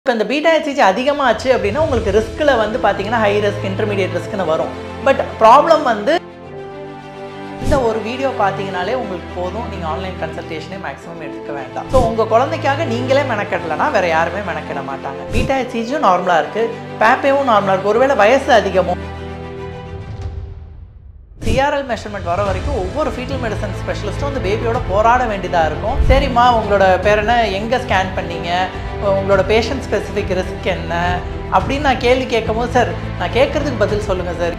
இப்போ இந்த beta HCG அதிகமாச்சு அப்படின்னா உங்களுக்கு ரிஸ்கில் வந்து பார்த்தீங்கன்னா ஹை ரிஸ்க் இன்டர்மீடியட் ரிஸ்க்னு வரும். பட் ப்ராப்ளம் வந்து இந்த ஒரு வீடியோ பார்த்தீங்கனாலே உங்களுக்கு போதும், நீங்கள் ஆன்லைன் கன்சல்டேஷனே மேக்ஸிமம் எடுத்துக்க வேண்டாம். ஸோ உங்கள் குழந்தைக்காக நீங்களே மெனக்கெடலைன்னா வேறு யாருமே மெனக்கெட மாட்டாங்க. பீட்டா ஹெச்சிஜியும் நார்மலாக இருக்குது, பேப்பேவும் நார்மலாக இருக்குது. ஒருவேளை வயசு அதிகமோ சிஆர்எல் மெஷர்மெண்ட் வர வரைக்கும் ஒவ்வொரு ஃபீட்டல் மெடிசன் ஸ்பெஷலிஸ்ட்டும் அந்த பேபியோட போராட வேண்டியதாக இருக்கும். சரிம்மா உங்களோட பேர் என்ன, எங்கே ஸ்கேன் பண்ணீங்க, உங்களோட பேஷண்ட் ஸ்பெசிஃபிக் ரிஸ்க் என்ன அப்படின்னு நான் கேள்வி கேட்கும்போது, சார் நான் கேட்குறதுக்கு பதில் சொல்லுங்கள் சார்.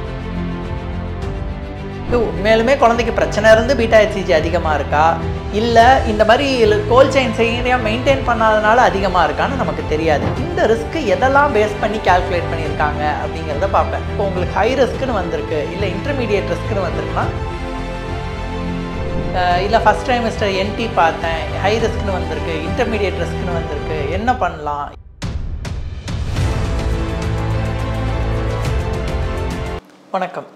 உண்மையிலுமே குழந்தைக்கு பிரச்சனை இருந்து பீட்டா ஹெச்சிஜி அதிகமாக இருக்கா, இல்லை இந்த மாதிரி கோல்ட் செயின் சரியாக மெயின்டைன் பண்ணாதனால அதிகமாக இருக்கான்னு நமக்கு தெரியாது. இந்த ரிஸ்க்கு எதெல்லாம் பேஸ் பண்ணி கால்குலேட் பண்ணியிருக்காங்க அப்படிங்கிறத பார்ப்பேன். இப்போ உங்களுக்கு ஹை ரிஸ்க்குன்னு வந்திருக்கு, இல்லை இன்டர்மீடியட் ரிஸ்க்குன்னு வந்திருக்குன்னா, இல்லை ஃபஸ்ட் ட்ரைமெஸ்டர் என்டி பார்த்தேன், ஹை ரிஸ்க்னு வந்திருக்கு, இன்டர்மீடியட் ரிஸ்க்னு வந்திருக்கு, என்ன பண்ணலாம்? வணக்கம்.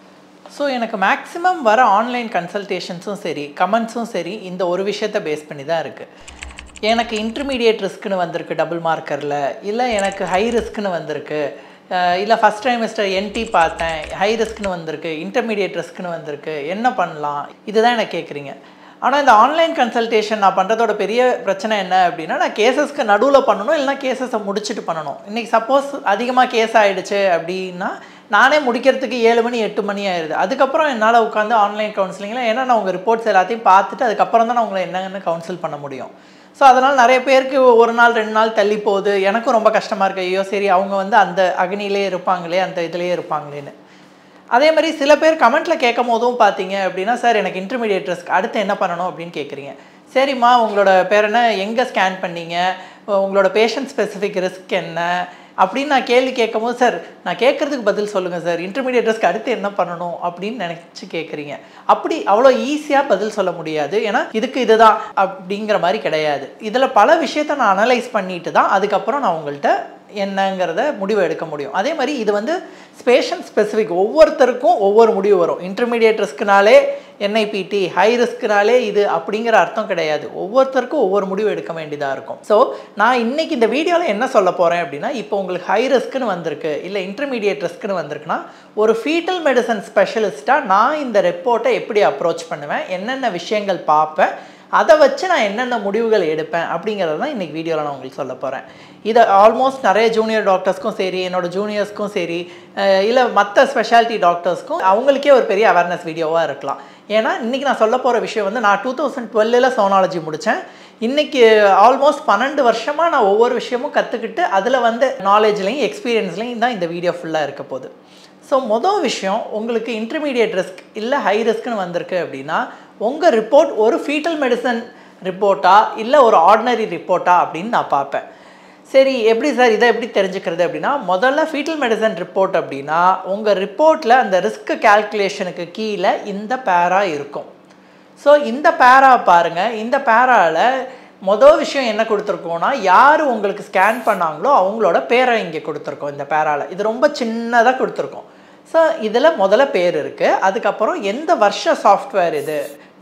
ஸோ எனக்கு மேக்ஸிமம் வர ஆன்லைன் கன்சல்டேஷன்ஸும் சரி, கமெண்ட்ஸும் சரி, இந்த ஒரு விஷயத்தை பேஸ் பண்ணி தான் இருக்குது. எனக்கு இன்டர்மீடியட் ரிஸ்க்குன்னு வந்திருக்கு டபுள் மார்க்கரில், இல்லை எனக்கு ஹை ரிஸ்க்குன்னு வந்திருக்கு, இல்லை ஃபஸ்ட் ட்ரைமெஸ்டர் என்டி பார்த்தேன், ஹை ரிஸ்க்னு வந்திருக்கு, இன்டர்மீடியட் ரிஸ்க்னு வந்திருக்கு, என்ன பண்ணலாம்? இதுதான் எனக்கு கேட்குறீங்க. ஆனால் இந்த ஆன்லைன் கன்சல்டேஷன் நான் பண்ணுறதோட பெரிய பிரச்சனை என்ன அப்படின்னா, நான் கேசஸ்க்கு நடுவில் பண்ணணும், இல்லைனா கேசஸை முடிச்சுட்டு பண்ணணும். இன்றைக்கி சப்போஸ் அதிகமாக கேஸ் ஆகிடுச்சு அப்படின்னா நானே முடிக்கிறதுக்கு 7 மணி 8 மணி ஆயிடுது. அதுக்கப்புறம் என்னால் உட்காந்து ஆன்லைன் கவுன்சிலிங்கில், ஏன்னா நான் உங்கள் ரிப்போர்ட்ஸ் எல்லாத்தையும் பார்த்துட்டு அதுக்கப்புறம் தான் நான் உங்களை என்னென்னு கவுன்சில் பண்ண முடியும். ஸோ அதனால் நிறைய பேருக்கு ஒரு நாள் 2 நாள் தள்ளி போகுது. எனக்கும் ரொம்ப கஷ்டமாக இருக்குது. ஐயோ சரி, அவங்க வந்து அந்த அக்னியிலே இருப்பாங்களே, அந்த இதிலே இருப்பாங்களேன்னு. அதே மாதிரி சில பேர் கமெண்ட்டில் கேட்கும் போதும் பார்த்தீங்க அப்படின்னா, சார் எனக்கு இன்டர்மீடியட் ரிஸ்க் அடுத்து என்ன பண்ணணும் அப்படின்னு கேட்குறீங்க. சரிம்மா உங்களோட பேர் என்ன, எங்கே ஸ்கேன் பண்ணீங்க, உங்களோட பேஷண்ட் ஸ்பெசிஃபிக் ரிஸ்க் என்ன அப்படின்னு நான் கேள்வி கேட்கும்போது, சார் நான் கேட்குறதுக்கு பதில் சொல்லுங்கள் சார், இன்டர்மீடியட் ரிஸ்க் அடுத்து என்ன பண்ணணும் அப்படின்னு நினச்சி கேட்குறீங்க. அப்படி அவ்வளோ ஈஸியாக பதில் சொல்ல முடியாது. ஏன்னா இதுக்கு இதுதான் அப்படிங்கிற மாதிரி கிடையாது. இதில் பல விஷயத்த நான் அனலைஸ் பண்ணிட்டு தான் அதுக்கப்புறம் நான் உங்கள்கிட்ட என்னங்கிறத முடிவு எடுக்க முடியும். அதே மாதிரி இது வந்து பேஷண்ட் ஸ்பெசிஃபிக், ஒவ்வொருத்தருக்கும் ஒவ்வொரு முடிவு வரும். இன்டர்மீடியட் ரிஸ்க்குனாலே என்ஐபிடி, ஹை ரிஸ்க்குனாலே இது அப்படிங்கிற அர்த்தம் கிடையாது. ஒவ்வொருத்தருக்கும் ஒவ்வொரு முடிவு எடுக்க வேண்டியதாக இருக்கும். ஸோ நான் இன்றைக்கி இந்த வீடியோவில் என்ன சொல்ல போகிறேன் அப்படின்னா, இப்போ உங்களுக்கு ஹை ரிஸ்க்குன்னு வந்திருக்கு, இல்லை இன்டர்மீடியட் ரிஸ்க்குன்னு வந்திருக்குன்னா, ஒரு ஃபீட்டல் மெடிசன் ஸ்பெஷலிஸ்ட்டாக நான் இந்த ரிப்போர்ட்டை எப்படி அப்ரோச் பண்ணுவேன், என்னென்ன விஷயங்கள் பார்ப்பேன், அதை வச்சு நான் என்னென்ன முடிவுகள் எடுப்பேன் அப்படிங்கிறது தான் இன்றைக்கி வீடியோவில் நான் உங்களுக்கு சொல்ல போகிறேன். இதை ஆல்மோஸ்ட் நிறைய ஜூனியர் டாக்டர்ஸ்க்கும் சரி, என்னோடய ஜூனியர்ஸ்க்கும் சரி, இல்லை மற்ற ஸ்பெஷாலிட்டி டாக்டர்ஸ்க்கும் அவங்களுக்கே ஒரு பெரிய அவேர்னஸ் வீடியோவாக இருக்கலாம். ஏன்னா இன்றைக்கி நான் சொல்ல போகிற விஷயம் வந்து, நான் 2012 சோனாலஜி முடித்தேன். இன்றைக்கி ஆல்மோஸ்ட் 12 வருஷமாக நான் ஒவ்வொரு விஷயமும் கற்றுக்கிட்டு அதில் வந்து நாலேஜ்லையும் எக்ஸ்பீரியன்ஸ்லையும் தான் இந்த வீடியோ ஃபுல்லாக இருக்க போகுது. ஸோ மொதல் விஷயம், உங்களுக்கு இன்டர்மீடியட் ரிஸ்க் இல்லை ஹை ரிஸ்க்குன்னு வந்திருக்கு அப்படின்னா, உங்கள் ரிப்போர்ட் ஒரு ஃபீட்டல் மெடிசன் ரிப்போர்ட்டா இல்லை ஒரு ஆர்டினரி ரிப்போர்ட்டா அப்படின்னு நான் பார்ப்பேன். சரி எப்படி சார் இதை எப்படி தெரிஞ்சுக்கிறது அப்படின்னா, முதல்ல ஃபீட்டல் மெடிசன் ரிப்போர்ட் அப்படின்னா, உங்கள் ரிப்போர்ட்டில் அந்த ரிஸ்க் கால்குலேஷனுக்கு கீழே இந்த பேரா இருக்கும். ஸோ இந்த பேரா பாருங்கள். இந்த பேராவில் மொதல் விஷயம் என்ன கொடுத்துருக்கோன்னா, யார் உங்களுக்கு ஸ்கேன் பண்ணாங்களோ அவங்களோட பேரை இங்கே கொடுத்துருக்கோம். இந்த பேராவில் இது ரொம்ப சின்னதாக கொடுத்துருக்கோம். ஸோ இதில் முதல்ல பேர் இருக்குது. அதுக்கப்புறம் எந்த வருஷ சாஃப்ட்வேர் இது,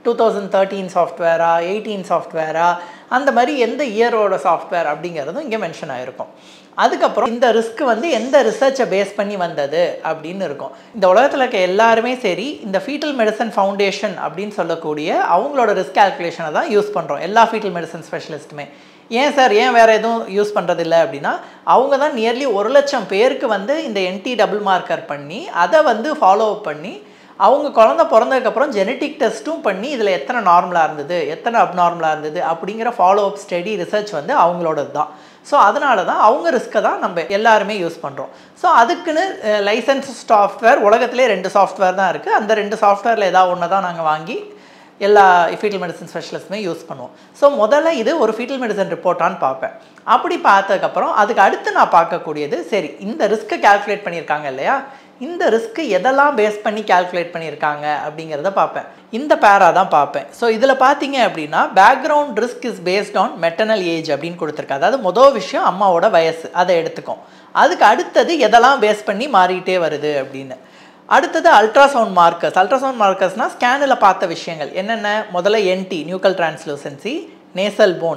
2013 சாஃப்ட்வேரா 18 சாஃப்ட்வேரா, அந்த மாதிரி எந்த இயரோட சாஃப்ட்வேர் அப்படிங்கிறதும் இங்கே மென்ஷன் ஆகிருக்கும். அதுக்கப்புறம் இந்த ரிஸ்க் வந்து எந்த ரிசர்ச்சை பேஸ் பண்ணி வந்தது அப்படின்னு இருக்கும். இந்த உலகத்தில் இருக்க எல்லாருமே சரி, இந்த ஃபீட்டல் மெடிசன் ஃபவுண்டேஷன் அப்படின்னு சொல்லக்கூடிய அவங்களோட ரிஸ்க் கால்குலேஷனை தான் யூஸ் பண்ணுறோம், எல்லா ஃபீட்டல் மெடிசன் ஸ்பெஷலிஸ்ட்டுமே. ஏன் சார் ஏன் வேறு எதுவும் யூஸ் பண்ணுறதில்ல அப்படின்னா, அவங்க தான் நியர்லி 1,00,000 பேருக்கு வந்து இந்த என்டி டபுள் மார்க்கர் பண்ணி அதை வந்து ஃபாலோ அப் பண்ணி, அவங்க குழந்தை பிறந்ததுக்கப்புறம் ஜெனட்டிக் டெஸ்ட்டும் பண்ணி இதில் எத்தனை நார்மலாக இருந்தது, எத்தனை அப்நார்மலாக இருந்தது அப்படிங்கிற ஃபாலோ அப் ஸ்டடி ரிசர்ச் வந்து அவங்களோடது தான். ஸோ அதனால தான் அவங்க ரிஸ்க்கை தான் நம்ம எல்லாருமே யூஸ் பண்ணுறோம். ஸோ அதுக்குன்னு லைசன்ஸ் சாஃப்ட்வேர் உலகத்திலே 2 சாஃப்ட்வேர் தான் இருக்குது. அந்த 2 சாஃப்ட்வேரில் ஏதாவது ஒன்று தான் நாங்கள் வாங்கி எல்லா ஃபீட்டல் மெடிசன் ஸ்பெஷலிஸ்ட்டுமே யூஸ் பண்ணுவோம். ஸோ முதல்ல இது ஒரு ஃபீட்டல் மெடிசன் ரிப்போர்ட்டான்னு பார்ப்பேன். அப்படி பார்த்ததுக்கப்புறம் அதுக்கு அடுத்து நான் பார்க்கக்கூடியது, சரி இந்த ரிஸ்க்கை கால்குலேட் பண்ணியிருக்காங்க இல்லையா, இந்த ரிஸ்க்கு எதெல்லாம் பேஸ் பண்ணி கால்குலேட் பண்ணியிருக்காங்க அப்படிங்கிறத பார்ப்பேன். இந்த பேரா தான் பார்ப்பேன். ஸோ இதில் பார்த்தீங்க அப்படின்னா, background risk is based on maternal age அப்படின்னு கொடுத்துருக்கு. அதாவது மொதல் விஷயம் அம்மாவோட வயசு, அதை எடுத்துக்கும். அதுக்கு அடுத்தது எதெல்லாம் பேஸ் பண்ணி மாறிட்டே வருது அப்படின்னு. அடுத்தது அல்ட்ராசவுண்ட் மார்க்கர்ஸ். அல்ட்ராசவுண்ட் மார்க்கர்ஸ்னால் ஸ்கேனில் பார்த்த விஷயங்கள் என்னென்ன, முதல்ல NT nuchal translucency, nasal bone,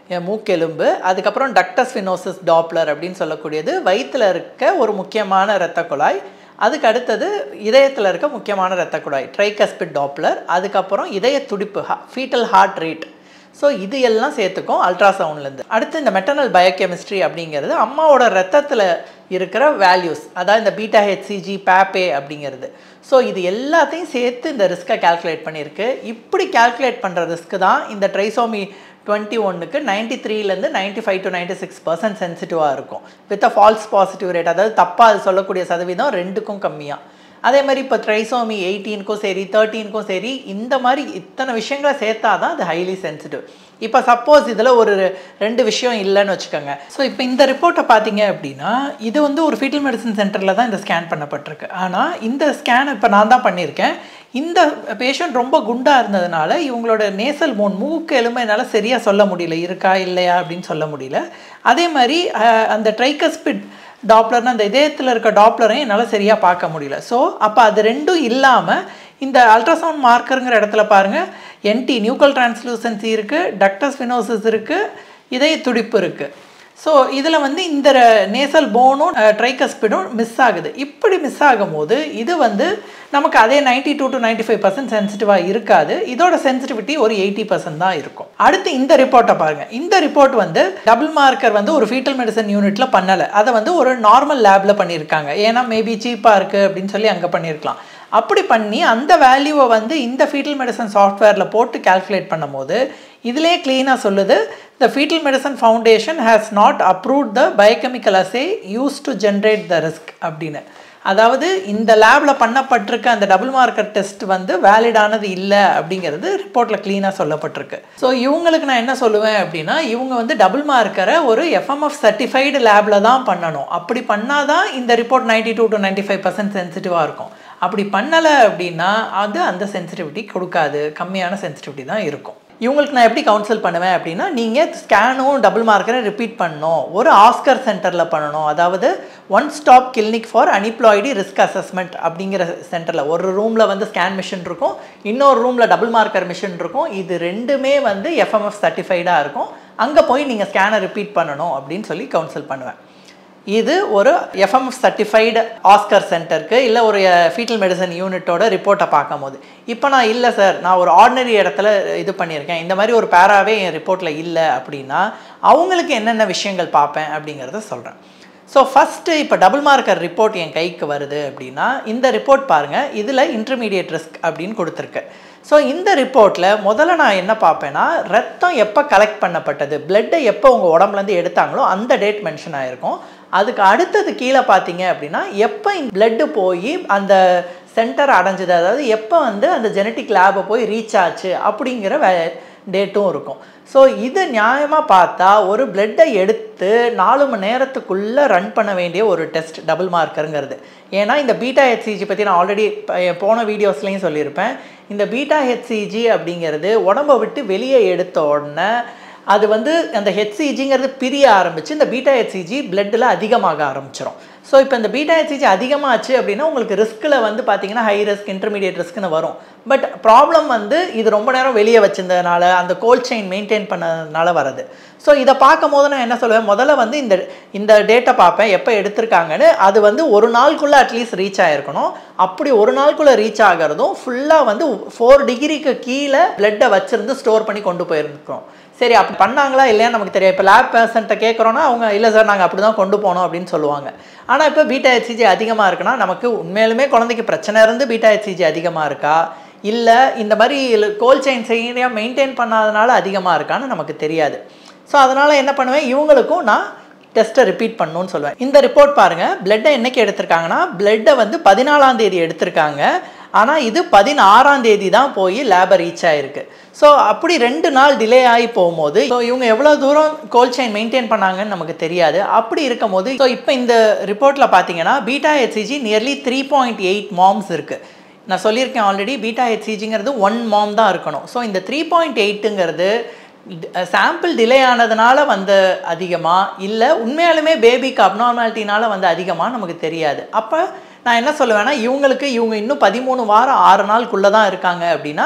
மூக்கெலும்பு, அதுக்கப்புறம் டக்டஸ் ஃபினோசிஸ் டாப்லர் அப்படின்னு சொல்லக்கூடியது வயிற்றில் இருக்க ஒரு முக்கியமான இரத்த குழாய், அதுக்கு அடுத்தது இதயத்தில் இருக்க முக்கியமான இரத்த குழாய் ட்ரைகஸ்பிட் டாப்லர், அதுக்கப்புறம் இதய துடிப்பு ஃபீட்டல் ஹார்ட் ரேட். ஸோ இது எல்லாம் சேர்த்துக்கும் அல்ட்ராசவுண்ட்லேருந்து. அடுத்து இந்த மெட்டர்னல் பயோகெமிஸ்ட்ரி அப்படிங்கிறது அம்மாவோட ரத்தத்தில் இருக்கிற வேல்யூஸ், அதாவது இந்த பீட்டா ஹெச்சிஜி பேப்பே அப்படிங்கிறது. ஸோ இது எல்லாத்தையும் சேர்த்து இந்த ரிஸ்க்கை கால்குலேட் பண்ணியிருக்கு. இப்படி கால்குலேட் பண்ணுற ரிஸ்க்கு தான் இந்த ட்ரைசோமி 21க்கு 93லேருந்து 95 to 96% சென்சிட்டிவாக இருக்கும் with a false positive rate, அதாவது தப்பாக அது சொல்லக்கூடிய சதவீதம் 2க்கும் கம்மியாக. அதே மாதிரி இப்போ ட்ரைசோமி 18க்கும் சரி 13க்கும் சரி இந்த மாதிரி இத்தனை விஷயங்களை சேர்த்தா தான் அது ஹைலி சென்சிட்டிவ். இப்போ சப்போஸ் இதில் ஒரு 2 விஷயம் இல்லைன்னு வச்சுக்கோங்க. ஸோ இப்போ இந்த ரிப்போர்ட்டை பார்த்தீங்க அப்படின்னா இது வந்து ஒரு ஃபீட்டல் மெடிசன் சென்டரில் தான் இந்த ஸ்கேன் பண்ணப்பட்டிருக்கு. ஆனால் இந்த ஸ்கேன் இப்போ நான் தான் பண்ணியிருக்கேன். இந்த பேஷண்ட் ரொம்ப குண்டாக இருந்ததுனால இவங்களோட நேசல் போன் மூக்கு எலும்பை என்னால் சரியாக சொல்ல முடியல, இருக்கா இல்லையா அப்படின்னு சொல்ல முடியல. அதே மாதிரி அந்த ட்ரைகஸ்பிட் டாப்லர்னா அந்த இதயத்தில் இருக்க டாப்லரையும் என்னால் சரியாக பார்க்க முடியல. ஸோ அப்போ அது ரெண்டும் இல்லாமல் இந்த அல்ட்ராசவுண்ட் மார்க்கருங்கிற இடத்துல பாருங்கள் என்டி நியூக்ளியர் டிரான்ஸ்லூசன்சி இருக்குது, டக்டஸ் ஃபினோசிஸ் இருக்குது, இதய துடிப்பு இருக்குது. ஸோ இதில் வந்து இந்த நேசல் போனும் ட்ரைகஸ்பிடும் மிஸ் ஆகுது. இப்படி மிஸ் ஆகும்போது இது வந்து நமக்கு அதே 92 to 95% சென்சிட்டிவாக இருக்காது. இதோட சென்சிட்டிவிட்டி ஒரு 80% தான் இருக்கும். அடுத்து இந்த ரிப்போர்ட்டை பாருங்கள். இந்த ரிப்போர்ட் வந்து டபுள் மார்க்கர் வந்து ஒரு ஃபீட்டல் மெடிசன் யூனிட்டில் பண்ணலை, அதை வந்து ஒரு நார்மல் லேபில் பண்ணியிருக்காங்க. ஏன்னா மேபி சீப்பாக இருக்குது அப்படின்னு சொல்லி அங்கே பண்ணியிருக்கலாம். அப்படி பண்ணி அந்த வேல்யூவை வந்து இந்த ஃபீட்டல் மெடிசன் சாஃப்ட்வேரில் போட்டு கால்குலேட் பண்ணும் போது இதிலே க்ளீனாக சொல்லுது, the fetal medicine foundation has not approved the biochemical assay used to generate the risk அப்படின்னு. அதாவது இந்த லேபில் பண்ணப்பட்டிருக்க அந்த டபுள் மார்க்கர் டெஸ்ட் வந்து வேலிடானது இல்லை அப்படிங்கிறது ரிப்போர்ட்டில் க்ளீனாக சொல்லப்பட்டிருக்கு. ஸோ இவங்களுக்கு நான் என்ன சொல்லுவேன் அப்படின்னா இவங்க வந்து டபுள் மார்க்கரை ஒரு எஃப்எம்எஃப் சர்டிஃபைடு லேபில் தான் பண்ணணும். அப்படி பண்ணால் தான் இந்த ரிப்போர்ட் 92 to 95% சென்சிட்டிவாக இருக்கும். அப்படி பண்ணலை அப்படின்னா அது அந்த சென்சிட்டிவிட்டி கொடுக்காது, கம்மியான சென்சிட்டிவிட்டி தான் இருக்கும். இவங்களுக்கு நான் எப்படி கவுன்சில் பண்ணுவேன் அப்படின்னா நீங்கள் ஸ்கேனும் டபுள் மார்க்கரை ரிப்பீட் பண்ணணும், ஒரு ஆஸ்கர் சென்டரில் பண்ணணும், அதாவது one stop clinic for aneuploidy risk assessment அப்படிங்கிற சென்டரில். ஒரு ரூமில் வந்து ஸ்கேன் மிஷின் இருக்கும், இன்னொரு ரூமில் டபுள் மார்க்கர் மிஷின் இருக்கும். இது ரெண்டுமே வந்து எஃப்எம்எஃப் சர்டிஃபைடாக இருக்கும். அங்கே போய் நீங்கள் ஸ்கேனை ரிப்பீட் பண்ணணும் அப்படின்னு சொல்லி கவுன்சில் பண்ணுவேன். இது ஒரு எஃப்எம்எஃப் சர்டிஃபைடு ஆஸ்கர் சென்டருக்கு இல்லை ஒரு ஃபீட்டல் மெடிசன் யூனிட்டோட ரிப்போர்ட்டை பார்க்கும் போது. இப்போ நான் இல்லை சார், நான் ஒரு ஆர்டினரி இடத்துல இது பண்ணியிருக்கேன், இந்த மாதிரி ஒரு பேராவே என் ரிப்போர்ட்டில் இல்லை அப்படின்னா அவங்களுக்கு என்னென்ன விஷயங்கள் பார்ப்பேன் அப்படிங்கிறத சொல்கிறேன். ஸோ ஃபஸ்ட்டு இப்போ டபுள் மார்க்கர் ரிப்போர்ட் என் கைக்கு வருது அப்படின்னா இந்த ரிப்போர்ட் பாருங்கள், இதில் இன்டர்மீடியட் ரிஸ்க் அப்படின்னு கொடுத்துருக்கு. ஸோ இந்த ரிப்போர்ட்டில் முதல்ல நான் என்ன பார்ப்பேன்னா ரத்தம் எப்போ கலெக்ட் பண்ணப்பட்டது, பிளட்டை எப்போ உங்கள் உடம்புலேருந்து எடுத்தாங்களோ அந்த டேட் மென்ஷன் ஆகிருக்கும். அதுக்கு அடுத்தது கீழே பார்த்தீங்க அப்படின்னா எப்போ பிளட்டு போய் அந்த சென்டர் அடைஞ்சது, அதாவது எப்போ வந்து அந்த ஜெனட்டிக் லேபை போய் ரீச் ஆச்சு அப்படிங்கிற டேட்டும் இருக்கும். ஸோ இது நியாயமாக பார்த்தா ஒரு பிளட்டை எடுத்து 4 மணி நேரத்துக்குள்ளே ரன் பண்ண வேண்டிய ஒரு டெஸ்ட் டபுள் மார்க்கருங்கிறது. ஏன்னா இந்த பீட்டா ஹெச்சிஜி பற்றி நான் ஆல்ரெடி போன வீடியோஸ்லையும் சொல்லியிருப்பேன். இந்த பீட்டா ஹெச்சிஜி அப்படிங்கிறது உடம்பை விட்டு வெளியே எடுத்த உடனே அது வந்து அந்த ஹெச்சிஜிங்கிறது பிரிய ஆரம்பித்து இந்த பீட்டா ஹெச்சிஜி பிளட்டில் அதிகமாக ஆரம்பிச்சிடும். ஸோ இப்போ இந்த பீட்டா ஹெச்சிஜி அதிகமாச்சு அப்படின்னா உங்களுக்கு ரிஸ்கில் வந்து பார்த்தீங்கன்னா ஹை ரிஸ்க் இன்டர்மீடியட் ரிஸ்க்குன்னு வரும். பட் ப்ராப்ளம் வந்து இது ரொம்ப நேரம் வெளியே வச்சிருந்ததுனால அந்த கோல்ட் செயின் மெயின்டைன் பண்ணதுனால வருது. ஸோ இதை பார்க்கும் போது நான் என்ன சொல்லுவேன், முதல்ல வந்து இந்த டேட்டை பார்ப்பேன் எப்போ எடுத்திருக்காங்கன்னு. அது வந்து ஒரு நாளுக்குள்ளே அட்லீஸ்ட் ரீச் ஆகிருக்கணும். அப்படி ஒரு நாளுக்குள்ளே ரீச் ஆகிறதும் ஃபுல்லாக வந்து 4 டிகிரிக்கு கீழே பிளட்டை வச்சுருந்து ஸ்டோர் பண்ணி கொண்டு போயிருக்கோம். சரி அப்படி பண்ணாங்களா இல்லையா நமக்கு தெரியாது. இப்போ லேப் பேர்சன்ட்டை கேட்குறோன்னா அவங்க இல்லை சார் நாங்கள் அப்படி தான் கொண்டு போனோம் அப்படின்னு சொல்லுவாங்க. ஆனால் இப்போ பீட்டா ஹெச்சிஜி அதிகமாக இருக்குன்னா நமக்கு உண்மையிலுமே குழந்தைக்கு பிரச்சனை இருந்து பீட்டா ஹெச்சிஜி அதிகமாக இருக்கா இல்லை இந்த மாதிரி கோல்ட் செயின் சரியாக மெயின்டைன் பண்ணாதனால அதிகமாக இருக்கான்னு நமக்கு தெரியாது. ஸோ அதனால் என்ன பண்ணுவேன், இவங்களுக்கும் நான் டெஸ்ட்டை ரிப்பீட் பண்ணணும்னு சொல்லுவேன். இந்த ரிப்போர்ட் பாருங்கள், பிளட்டை என்றைக்கு எடுத்திருக்காங்கன்னா பிளட்டை வந்து 14ஆம் தேதி எடுத்திருக்காங்க. ஆனால் இது 16ஆம் தேதி தான் போய் லேபை ரீச் ஆகிருக்கு. ஸோ அப்படி 2 நாள் டிலே ஆகி போகும்போது ஸோ இவங்க எவ்வளோ தூரம் கோல்ட் செயின் மெயின்டைன் பண்ணாங்கன்னு நமக்கு தெரியாது. அப்படி இருக்கும் போது ஸோ இப்போ இந்த ரிப்போர்ட்டில் பார்த்தீங்கன்னா பீட்டா ஹெச்சிஜி நியர்லி 3.8 மாம்ஸ் இருக்குது. நான் சொல்லியிருக்கேன் ஆல்ரெடி, பீட்டா ஹெச்சிஜிங்கிறது 1 மாம் தான் இருக்கணும். ஸோ இந்த 3.8ங்கிறது சாம்பிள் டிலே ஆனதுனால வந்து அதிகமாக இல்லை உண்மையாலுமே பேபிக்கு அப்நார்மாலிட்டினால வந்து அதிகமாக நமக்கு தெரியாது. அப்போ நான் என்ன சொல்லுவேன்னா இவங்க இன்னும் 13 வாரம் 6 நாளுக்குள்ளே தான் இருக்காங்க அப்படின்னா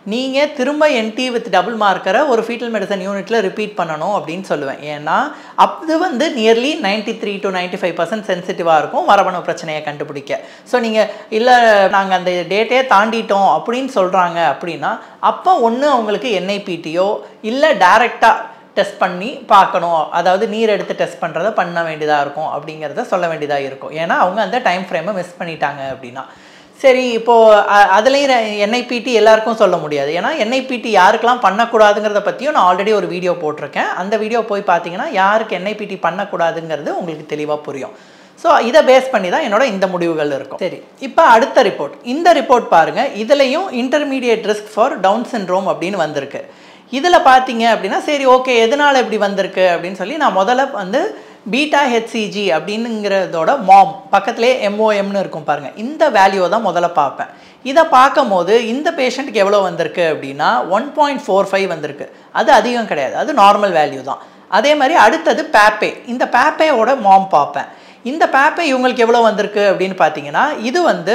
நீங்கள் திரும்ப NT வித் டபுள் மார்க்கரை ஒரு ஃபீட்டல் மெடிசன் யூனிட்டில் ரிப்பீட் பண்ணணும் அப்படின்னு சொல்லுவேன். ஏன்னா அது வந்து நியர்லி 93 to 95% சென்சிட்டிவாக இருக்கும் மரபணு பிரச்சனையை கண்டுபிடிக்க. ஸோ நீங்கள் இல்லை நாங்கள் அந்த டேட்டே தாண்டிட்டோம் அப்படின்னு சொல்கிறாங்க அப்படின்னா அப்போ ஒன்று அவங்களுக்கு NIPTயோ இல்லை டைரெக்டாக டெஸ்ட் பண்ணி பார்க்கணும், அதாவது நீர் எடுத்து டெஸ்ட் பண்ணுறதை பண்ண வேண்டியதாக இருக்கும் அப்படிங்கிறத சொல்ல வேண்டியதாக இருக்கும். ஏன்னா அவங்க அந்த டைம் ஃப்ரேமை மிஸ் பண்ணிட்டாங்க அப்படின்னா. சரி, இப்போது அதுலேயும் NIPT எல்லாருக்கும் சொல்ல முடியாது. ஏன்னா NIPT யாருக்கெல்லாம் பண்ணக்கூடாதுங்கிறத பற்றியும் நான் ஆல்ரெடி ஒரு வீடியோ போட்டிருக்கேன். அந்த வீடியோ போய் பார்த்தீங்கன்னா யாருக்கு NIPT பண்ணக்கூடாதுங்கிறது உங்களுக்கு தெளிவாக புரியும். ஸோ இதை பேஸ் பண்ணி தான் என்னோட இந்த முடிவுகள் இருக்கும். சரி, இப்போ அடுத்த ரிப்போர்ட். இந்த ரிப்போர்ட் பாருங்கள், இதுலேயும் intermediate risk for Down syndrome அப்படின்னு வந்திருக்கு. இதில் பார்த்தீங்க அப்படின்னா சரி ஓகே எதனால் இப்படி வந்திருக்கு அப்படின்னு சொல்லி நான் முதல்ல வந்து பீட்டா HCG அப்படிங்கிறதோட மாம் பக்கத்துலேயே MOMனு இருக்கும் பாருங்கள், இந்த வேல்யூவை தான் முதல்ல பார்ப்பேன். இதை பார்க்கும் போது இந்த பேஷண்ட்டுக்கு எவ்வளோ வந்திருக்கு அப்படின்னா 1.45 வந்திருக்கு. அது அதிகம் கிடையாது, அது நார்மல் வேல்யூ தான். அதே மாதிரி அடுத்தது பேப்பே, இந்த பேப்பேயோட மாம் பார்ப்பேன். இந்த பேப்பே இவங்களுக்கு எவ்வளோ வந்திருக்கு அப்படின்னு பார்த்தீங்கன்னா இது வந்து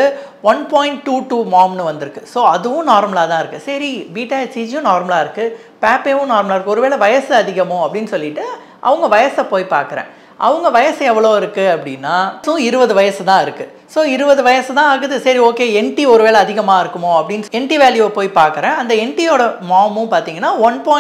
1.22 மாம்னு வந்திருக்கு. ஸோ அதுவும் நார்மலாக தான் இருக்குது. சரி, பீட்டா HCGயும் நார்மலாக இருக்குது, பேப்பேவும் நார்மலாக இருக்குது, ஒருவேளை வயசு அதிகமோ அப்படின்னு சொல்லிட்டு அவங்க வயசை போய் பார்க்குறேன். அவங்க வயசு எவ்வளோ இருக்குது அப்படின்னா 20 வயசு தான் இருக்குது. ஸோ 20 வயசு தான் ஆகுது. சரி ஓகே, NT ஒருவேளை அதிகமாக இருக்குமோ அப்படின்னு NT வேல்யூவை போய் பார்க்குறேன். அந்த NTயோட மாமும் பார்த்தீங்கன்னா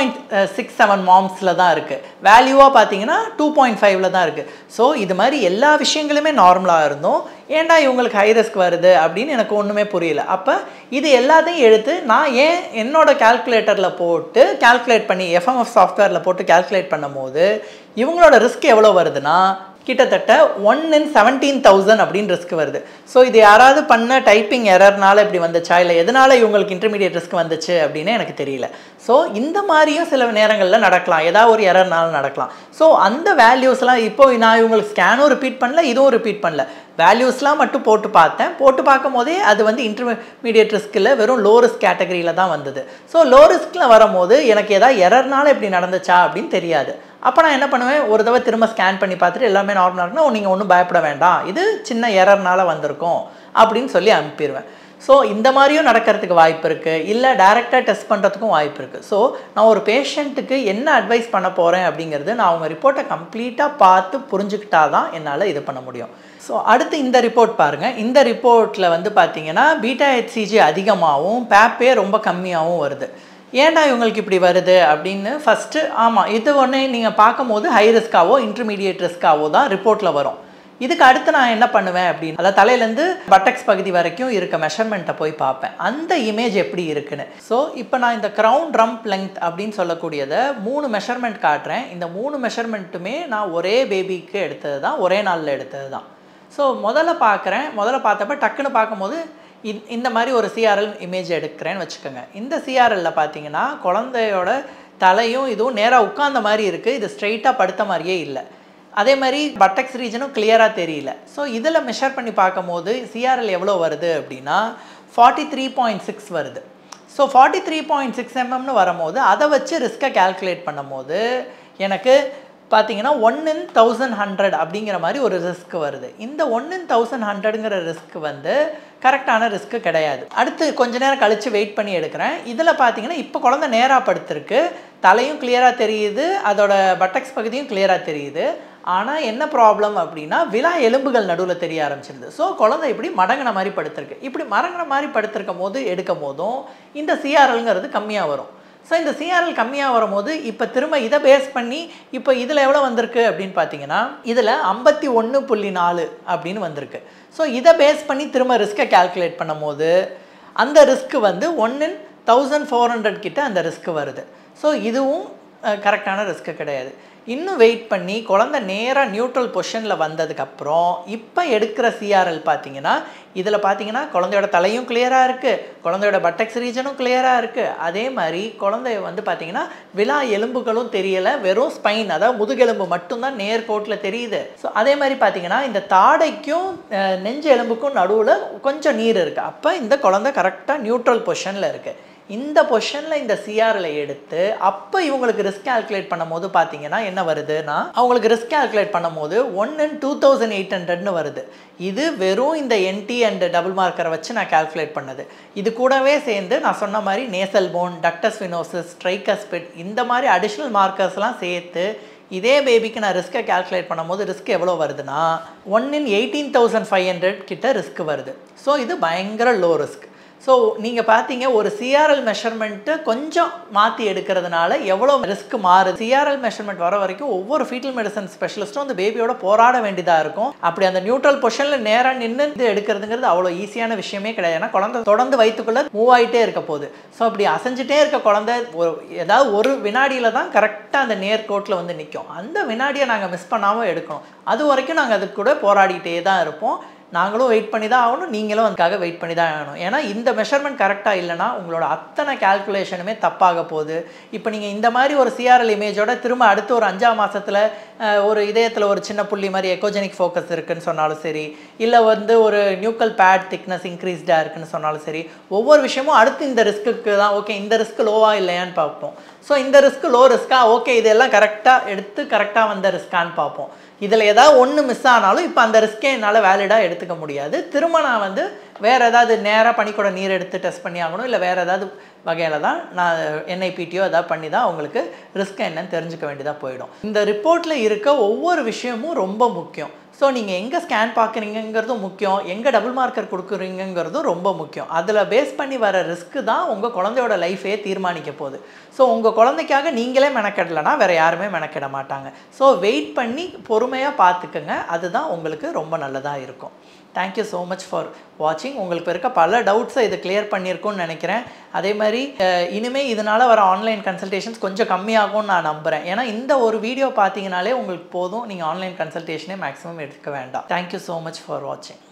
1.67 மாம்ஸில் தான் இருக்குது. வேல்யூவாக பார்த்தீங்கன்னா 2.5ல் தான் இருக்குது. ஸோ இது மாதிரி எல்லா விஷயங்களுமே நார்மலாக இருந்தோம், ஏன்டா இவங்களுக்கு ஹை ரிஸ்க் வருது அப்படின்னு எனக்கு ஒன்றுமே புரியல. அப்போ இது எல்லாத்தையும் எடுத்து நான் ஏன் என்னோட கால்குலேட்டரில் போட்டு கால்குலேட் பண்ணி FMF சாஃப்ட்வேரில் போட்டு கால்குலேட் பண்ணும் போது இவங்களோட ரிஸ்க் எவ்வளோ வருதுன்னா கிட்டத்தட்ட 1 in 17,000 அப்படின்னு ரிஸ்க் வருது. ஸோ இது யாராவது பண்ண டைப்பிங் எரர்னால இப்படி வந்துச்சா இல்லை எதனால இவங்களுக்கு இன்டர்மீடியட் ரிஸ்க் வந்துச்சு அப்படின்னு எனக்கு தெரியல. ஸோ இந்த மாதிரியும் சில நேரங்களில் நடக்கலாம், ஏதாவது ஒரு எரர்னால நடக்கலாம். ஸோ அந்த வேல்யூஸ்லாம் இப்போ நான் இவங்களுக்கு ஸ்கேனும் ரிப்பீட் பண்ணல, இதுவும் ரிப்பீட் பண்ணல, வேல்யூஸ்லாம் மட்டும் போட்டு பார்த்தேன். போட்டு பார்க்கும் போதே அது வந்து இன்டர்மீடியட் ரிஸ்கில் வெறும் லோ ரிஸ்க் கேட்டகரியில் தான் வந்தது. ஸோ லோ ரிஸ்கில் வரும்போது எனக்கு ஏதாவது எரர்னால இப்படி நடந்துச்சா அப்படின்னு தெரியாது. அப்போ நான் என்ன பண்ணுவேன், ஒரு தடவை திரும்ப ஸ்கேன் பண்ணி பார்த்துட்டு எல்லாமே நார்மலாக இருக்குன்னா நீங்கள் ஒன்றும் பயப்பட வேண்டாம், இது சின்ன எரர்னால வந்திருக்கும் அப்படின்னு சொல்லி அனுப்பிடுவேன். ஸோ இந்த மாதிரியும் நடக்கிறதுக்கு வாய்ப்பு இருக்குது, இல்லை டைரெக்டாக டெஸ்ட் பண்ணுறதுக்கும் வாய்ப்பு இருக்குது. ஸோ நான் ஒரு பேஷண்ட்டுக்கு என்ன அட்வைஸ் பண்ண போகிறேன் அப்படிங்கிறது நான் அவங்க ரிப்போர்ட்டை கம்ப்ளீட்டாக பார்த்து புரிஞ்சுக்கிட்டா தான் என்னால் இது பண்ண முடியும். ஸோ அடுத்து இந்த ரிப்போர்ட் பாருங்கள். இந்த ரிப்போர்ட்டில் வந்து பார்த்தீங்கன்னா பீட்டா HCG அதிகமாகவும் பேப்பே ரொம்ப கம்மியாகவும் வருது. ஏன்டா இவங்களுக்கு இப்படி வருது அப்படின்னு ஃபஸ்ட்டு ஆமாம் இது ஒன்று நீங்கள் பார்க்கும்போது ஹை ரிஸ்க்காவோ இன்டர்மீடியேட் ரிஸ்க்காவோ தான் ரிப்போர்ட்டில் வரும். இதுக்கு அடுத்து நான் என்ன பண்ணுவேன் அப்படின்னு அதாவது தலையிலேருந்து பட்டக்ஸ் பகுதி வரைக்கும் இருக்க மெஷர்மெண்ட்டை போய் பார்ப்பேன், அந்த இமேஜ் எப்படி இருக்குன்னு. ஸோ இப்போ நான் இந்த க்ரௌன் ரம்ப் லெங்த் அப்படின்னு சொல்லக்கூடியதை 3 மெஷர்மெண்ட் காட்டுறேன். இந்த 3 மெஷர்மெண்ட்டுமே நான் ஒரே பேபிக்கு எடுத்தது தான், ஒரே நாளில் எடுத்தது தான். ஸோ முதல்ல பார்த்தப்ப டக்குன்னு பார்க்கும்போது இந்த மாதிரி ஒரு CRL இமேஜ் எடுக்கிறேன்னு வச்சுக்கோங்க. இந்த CRLல பார்த்தீங்கன்னா குழந்தையோட தலையும் இதுவும் நேராக உட்கார்ந்த மாதிரி இருக்குது, இது ஸ்ட்ரெயிட்டாக படுத்த மாதிரியே இல்லை. அதே மாதிரி பட்டக்ஸ் ரீஜனும் கிளியராக தெரியல. ஸோ இதில் மெஷர் பண்ணி பார்க்கும்போது CRL எவ்வளோ வருது அப்படின்னா 43.6 வருது. ஸோ 43.6 mmன்னு வரும்போது அதை வச்சு ரிஸ்க்கை கால்குலேட் பண்ணும் போது எனக்கு பார்த்தீங்கன்னா 1 in 1100 அப்படிங்கிற மாதிரி ஒரு ரிஸ்க் வருது. இந்த 1 in 1100ங்கிற ரிஸ்க் வந்து கரெக்டான ரிஸ்க்கு கிடையாது. அடுத்து கொஞ்ச நேரம் கழித்து வெயிட் பண்ணி எடுக்கிறேன். இதில் பார்த்தீங்கன்னா இப்போ குழந்தை நேராக படுத்திருக்கு, தலையும் கிளியராக தெரியுது, அதோட பட்டக்ஸ் பகுதியும் கிளியராக தெரியுது. ஆனால் என்ன ப்ராப்ளம் அப்படின்னா விலா எலும்புகள் நடுவில் தெரிய ஆரம்பிச்சிருது. ஸோ குழந்தை இப்படி மடங்கின மாதிரி படுத்திருக்கு. இப்படி மடங்கின மாதிரி படுத்திருக்கும் போது எடுக்கும் போதும் இந்த CRLங்கிறது கம்மியாக வரும். ஸோ இந்த CRL கம்மியாக வரும்போது இப்போ திரும்ப இதை பேஸ் பண்ணி இப்போ இதில் எவ்வளோ வந்திருக்கு அப்படின்னு பார்த்தீங்கன்னா இதில் 51.4 அப்படின்னு வந்திருக்கு. ஸோ இதை பேஸ் பண்ணி திரும்ப ரிஸ்க்கை கால்குலேட் பண்ணும் போது அந்த ரிஸ்க்கு வந்து 1 in 1400 கிட்ட அந்த ரிஸ்க்கு வருது. ஸோ இதுவும் கரெக்டான ரிஸ்க்கு கிடையாது. இன்னும் வெயிட் பண்ணி குழந்தை நேராக நியூட்ரல் பொசிஷனில் வந்ததுக்கப்புறம் இப்போ எடுக்கிற CRL பார்த்தீங்கன்னா இதில் பார்த்தீங்கன்னா குழந்தையோட தலையும் கிளியராக இருக்குது, குழந்தையோட பட்டக்ஸ் ரீஜனும் கிளியராக இருக்குது. அதே மாதிரி குழந்தை வந்து பார்த்தீங்கன்னா விலா எலும்புகளும் தெரியலை, வெறும் ஸ்பைன் அதாவது முதுகெலும்பு மட்டும்தான் நேர்கோட்டில் தெரியுது. ஸோ அதே மாதிரி பார்த்தீங்கன்னா இந்த தாடைக்கும் நெஞ்சு எலும்புக்கும் நடுவில் கொஞ்சம் நீர் இருக்குது. அப்போ இந்த குழந்தை கரெக்டாக நியூட்ரல் பொசிஷனில் இருக்குது. இந்த பொசிஷனில் இந்த சிஆரில் எடுத்து அப்போ இவங்களுக்கு ரிஸ்க் கால்குலேட் பண்ணும்போது பார்த்தீங்கன்னா என்ன வருதுன்னா அவங்களுக்கு ரிஸ்க் கால்குலேட் பண்ணும்போது 1 in 2800ன்னு வருது. இது வெறும் இந்த என்டி அண்ட் டபுள் மார்க்கரை வச்சு நான் கால்குலேட் பண்ணது. இது கூடவே சேர்ந்து நான் சொன்ன மாதிரி nasal bone, ductus venosus, tricuspid இந்த மாதிரி அடிஷ்னல் மார்க்கர்ஸ்லாம் சேர்த்து இதே பேபிக்கு நான் ரிஸ்க்கை கால்குலேட் பண்ணும்போது ரிஸ்க் எவ்வளோ வருதுன்னா 1 in 18,500 கிட்ட ரிஸ்க் வருது. ஸோ இது பயங்கர லோ ரிஸ்க். ஸோ நீங்கள் பார்த்தீங்க ஒரு சிஆர்எல் மெஷர்மெண்ட்டு கொஞ்சம் மாற்றி எடுக்கிறதுனால எவ்வளோ ரிஸ்க் மாறுது. சிஆர்எல் மெஷர்மெண்ட் வர வரைக்கும் ஒவ்வொரு ஃபீட்டல் மெடிசன் ஸ்பெஷலிஸ்ட்டும் அந்த பேபியோட போராட வேண்டியதாக இருக்கும். அப்படி அந்த நியூட்ரல் பொசிஷனில் நேராக நின்று இது எடுக்கிறதுங்கிறது அவ்வளோ ஈஸியான விஷயமே கிடையாது. ஏன்னா குழந்தை தொடர்ந்து வயிற்றுக்குள்ளே மூவ் ஆகிட்டே இருக்க போகுது. ஸோ அப்படி அசைஞ்சிட்டே இருக்க குழந்தை ஏதாவது ஒரு வினாடியில் தான் கரெக்டாக அந்த நேர்கோட்டில் வந்து நிற்கும். அந்த வினாடியை நாங்கள் மிஸ் பண்ணாமல் எடுக்கணும். அது வரைக்கும் நாங்கள் அதுக்கு கூட போராடிட்டே தான் இருப்போம். நாங்களும் வெயிட் பண்ணி தான் ஆகணும், நீங்களும் அதுக்காக வெயிட் பண்ணி தான் ஆகணும். ஏன்னா இந்த மெஷர்மெண்ட் கரெக்டாக இல்லைனா உங்களோட அத்தனை கால்குலேஷனுமே தப்பாக போகுது. இப்போ நீங்கள் இந்த மாதிரி ஒரு சிஆர்எல் இமேஜோட திரும்ப அடுத்து ஒரு 5ஆம் மாதத்தில் ஒரு இதயத்தில் ஒரு சின்ன புள்ளி மாதிரி எக்கோஜெனிக் ஃபோக்கஸ் இருக்குதுன்னு சொன்னாலும் சரி, இல்லை வந்து ஒரு நியூக்கல் பேட் திக்னஸ் இன்க்ரீஸ்டாக இருக்குதுன்னு சொன்னாலும் சரி, ஒவ்வொரு விஷயமும் அடுத்து இந்த ரிஸ்க்கு தான் ஓகே இந்த ரிஸ்க் லோவா இல்லையான்னு பார்ப்போம். ஸோ இந்த ரிஸ்க் லோ ரிஸ்க்கா, ஓகே இதெல்லாம் கரெக்டாக எடுத்து கரெக்டாக வந்த ரிஸ்க்கான்னு பார்ப்போம். இதில் ஏதாவது ஒன்று மிஸ் ஆனாலும் இப்போ அந்த ரிஸ்க்கே என்னால் வேலிடாக எடுத்துக்க முடியாது. திரும்ப நான் வந்து வேறு ஏதாவது நேராக பனிக்கூட நீர் எடுத்து டெஸ்ட் பண்ணி ஆகணும், இல்லை வேறு ஏதாவது வகையில் தான் நான் என்ஐபிடியோ ஏதாவது பண்ணி தான் அவங்களுக்கு ரிஸ்க் என்னன்னு தெரிஞ்சுக்க வேண்டியதாக போயிடும். இந்த ரிப்போர்ட்டில் இருக்க ஒவ்வொரு விஷயமும் ரொம்ப முக்கியம். ஸோ நீங்கள் எங்கே ஸ்கேன் பார்க்குறீங்கிறதும் முக்கியம், எங்கே டபுள் மார்க்கர் கொடுக்குறீங்கிறதும் ரொம்ப முக்கியம். அதில் பேஸ் பண்ணி வர ரிஸ்க்கு தான் உங்கள் குழந்தையோட லைஃபே தீர்மானிக்க போகுது. ஸோ உங்கள் குழந்தைக்காக நீங்களே மெனக்கெடலைன்னா வேறு யாருமே மெனக்கெட மாட்டாங்க. ஸோ வெயிட் பண்ணி பொறுமையாக பார்த்துக்குங்க, அதுதான் உங்களுக்கு ரொம்ப நல்லதாக இருக்கும். தேங்க்யூ ஸோ மச் ஃபார் வாட்சிங். உங்களுக்கு இருக்க பல டவுட்ஸை இது கிளியர் பண்ணியிருக்கும்னு நினைக்கிறேன். அதே மாதிரி இனிமேல் இதனால் வர ஆன்லைன் கன்சல்டேஷன்ஸ் கொஞ்சம் கம்மியாகும்னு நான் நம்புகிறேன். ஏன்னா இந்த ஒரு வீடியோ பார்த்தீங்கனாலே உங்களுக்கு போதும், நீங்கள் ஆன்லைன் கன்சல்டேஷனே மேக்ஸிமம் எடுக்க வேண்டாம். தேங்க்யூ ஸோ மச் ஃபார் வாட்சிங்.